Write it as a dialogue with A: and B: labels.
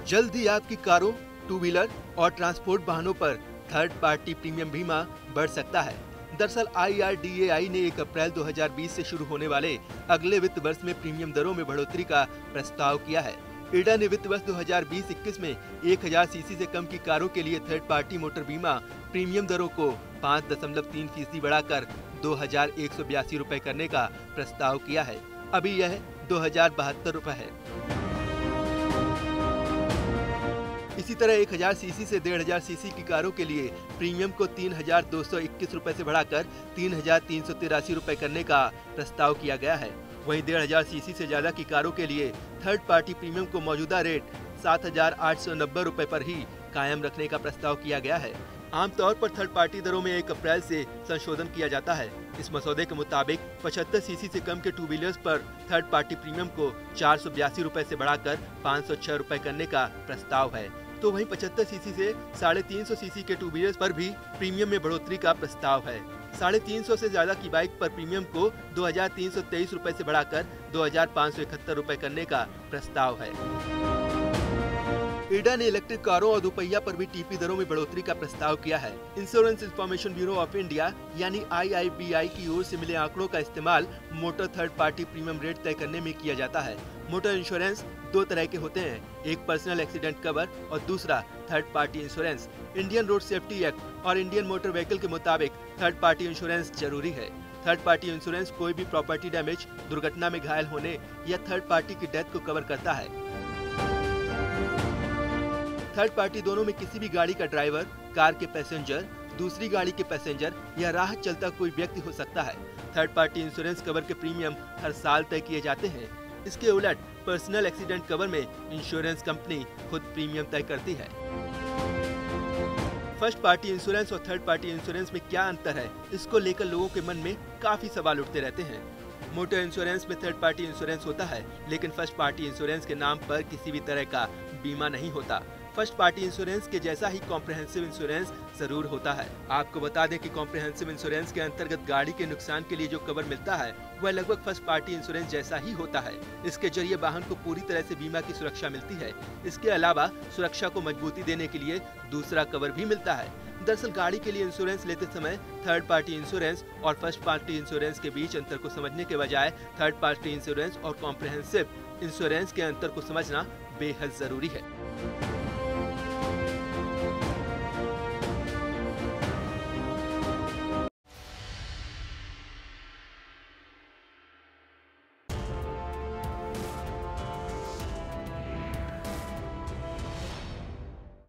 A: जल्द ही आपकी कारों, टू व्हीलर और ट्रांसपोर्ट वाहनों पर थर्ड पार्टी प्रीमियम बीमा बढ़ सकता है। दरअसल IRDAI ने 1 अप्रैल 2020 से शुरू होने वाले अगले वित्त वर्ष में प्रीमियम दरों में बढ़ोतरी का प्रस्ताव किया है। IRDA ने वित्त वर्ष 2020-21 में 1000 सीसी से कम की कारों के लिए थर्ड पार्टी मोटर बीमा प्रीमियम दरों को 5.3% बढ़ाकर 2182 रुपए करने का प्रस्ताव किया है। अभी यह 2072 रुपए है। इसी तरह 1000 सीसी से 1500 सीसी की कारों के लिए प्रीमियम को 3221 रुपए से बढ़ाकर 3383 रुपए करने का प्रस्ताव किया गया है। वहीं 1500 सीसी से ज्यादा की कारों के लिए थर्ड पार्टी प्रीमियम को मौजूदा रेट 7890 रुपए पर ही कायम रखने का प्रस्ताव किया गया है। आमतौर पर थर्ड पार्टी दरों में 1 अप्रैल से संशोधन किया जाता है। इस मसौदे के मुताबिक 75 सीसी से कम के टू व्हीलर्स पर थर्ड पार्टी प्रीमियम को 482 रुपए से बढ़ाकर 506 रुपए करने का प्रस्ताव है। तो वहीं 75 सीसी से 350 सीसी के टू व्हीलर्स पर भी प्रीमियम में बढ़ोतरी का प्रस्ताव है। 350 से ज्यादा की बाइक पर प्रीमियम को 2323 रुपए से बढ़ाकर 2571 रुपए करने का प्रस्ताव है। IRDA ने इलेक्ट्रिक कारों और दोपहिया पर भी टीपी दरों में बढ़ोतरी का प्रस्ताव किया है। Insurance information bureau of India यानी IIBI की ओर से मिले आंकड़ों का इस्तेमाल motor third party premium rate तय करने में किया जाता है। मोटर इंश्योरेंस 2 तरह के होते हैं, एक पर्सनल एक्सीडेंट कवर और दूसरा third party insurance. Indian road safety act और इंडियन मोटर व्हीकल के मुताबिक थर्ड पार्टी इंश्योरेंस जरूरी है। थर्ड पार्टी इंश्योरेंस कोई भी प्रॉपर्टी डैमेज, दुर्घटना में घायल होने या थर्ड पार्टी की डेथ को कवर करता है। थर्ड पार्टी दोनों में किसी भी गाड़ी का ड्राइवर, कार के पैसेंजर, दूसरी गाड़ी के पैसेंजर या राह चलता कोई व्यक्ति हो सकता है। थर्ड पार्टी इंश्योरेंस कवर के प्रीमियम हर साल तय किए जाते हैं। इसके उलट पर्सनल एक्सीडेंट कवर में इंश्योरेंस कंपनी खुद प्रीमियम तय करती है। फर्स्ट पार्टी इंश्योरेंस और थर्ड पार्टी इंश्योरेंस में क्या अंतर है, इसको लेकर लोगों के मन में काफी सवाल उठते रहते हैं। मोटर इंश्योरेंस में थर्ड पार्टी इंश्योरेंस होता है, लेकिन फर्स्ट पार्टी इंश्योरेंस के नाम पर किसी भी तरह का बीमा नहीं होता। फर्स्ट पार्टी इंश्योरेंस के जैसा ही कॉम्प्रिहेंसिव इंश्योरेंस जरूर होता है। आपको बता दें कि कॉम्प्रिहेंसिव इंश्योरेंस के अंतर्गत गाड़ी के नुकसान के लिए जो कवर मिलता है वह लगभग फर्स्ट पार्टी इंश्योरेंस जैसा ही होता है। इसके जरिए वाहन को पूरी तरह से बीमा की सुरक्षा मिलती है। इसके अलावा सुरक्षा को मजबूती देने के लिए दूसरा कवर भी मिलता है। दरअसल गाड़ी के लिए इंश्योरेंस लेते समय थर्ड पार्टी इंश्योरेंस और फर्स्ट पार्टी इंश्योरेंस के बीच अंतर को समझने के बजाय थर्ड पार्टी इंश्योरेंस और कॉम्प्रिहेंसिव इंश्योरेंस के अंतर को समझना बेहद जरूरी है।